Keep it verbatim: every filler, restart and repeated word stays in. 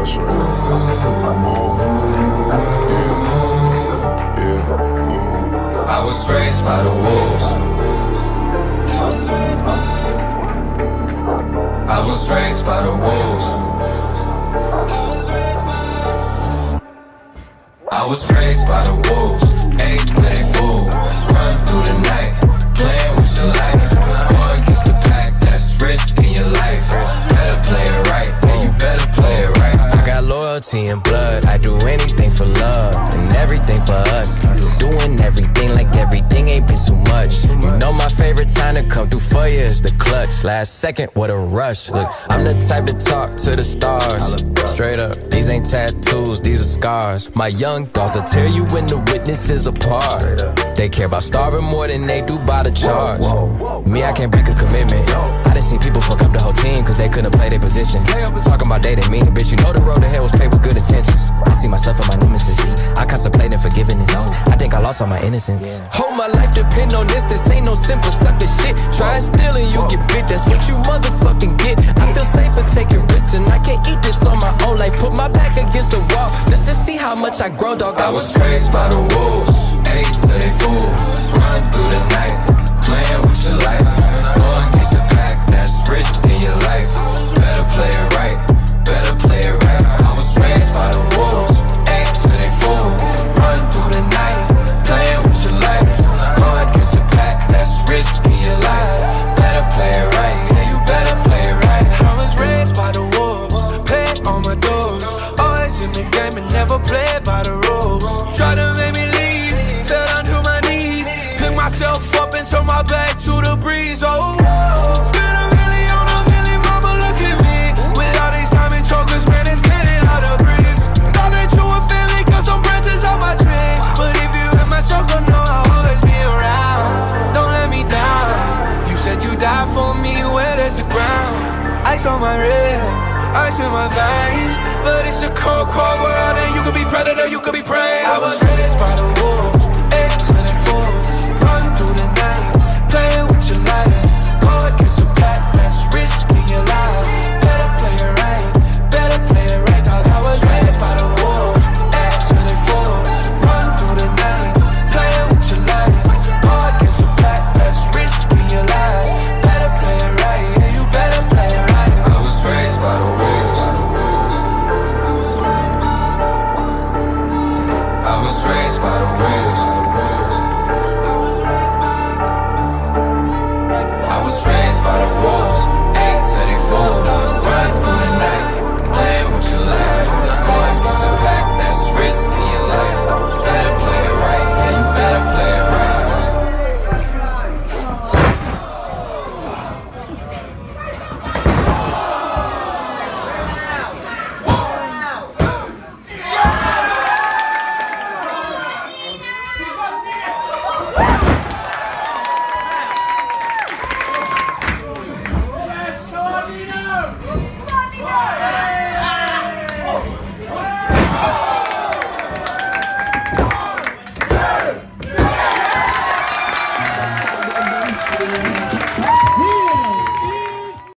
pressure. Oh, yeah, yeah. Mm. I was raised by the wolves. I was raised by the wolves. I was raised by the wolves. Ate till they fool. Run through the night, playing with your life. Go against the pack, that's risk in your life. Better play it right, and you better play it right. I got loyalty and blood. I do anything for love and everything for us. Doing everything like everything ain't been too much. You know my favorite time to come through for you is the clutch. Last second, what a rush. Look, I'm the type to talk to the stars. Straight up, these ain't tattoos, these are scars. My young dogs will tear you when the witnesses apart. They care about starving more than they do by the charge. Me, I can't break a commitment. I done seen people fuck up the whole team cause they couldn't play their position. Talking about they didn't mean it, bitch. You know the road to hell was paved with good intentions. I see myself and my nemesis. I contemplate forgiveness. I think I lost all my innocence. Whole my life depend on this. This ain't no simple sucker shit. Try and steal and you get bit. That's what you motherfucking get. I feel safer taking risks and I can't eat this on my own life. Put my back against the wall just to see how much I grow, dog. I was raised by the wolves. Ate till they fool. Run through the night, playing with your life. Go against the pack, that's risk in your life. Better play it right, better play it right. I was raised by the wolves. Ate till they fool. Run through the night, playing with your life. Go against the pack, that's risk in your life. Better play it right, and you better play it right. I was raised by the wolves, paid on my doors. Always in the game and never played by the rules. Try to make me leave, fell down to my knees. Pick myself up and turn my back to the breeze. Oh, spend a million on a million, mama, look at me. With all these diamond chokers, man, it's getting hard to breathe. Thought that you were family, cause some branches of my dreams. But if you in my circle, know I'll always be around. Don't let me down. You said you died for me, where there's the ground. Ice on my wrist, ice in my veins. But it's a cold, cold world, and you could be predator, you could be prey. I was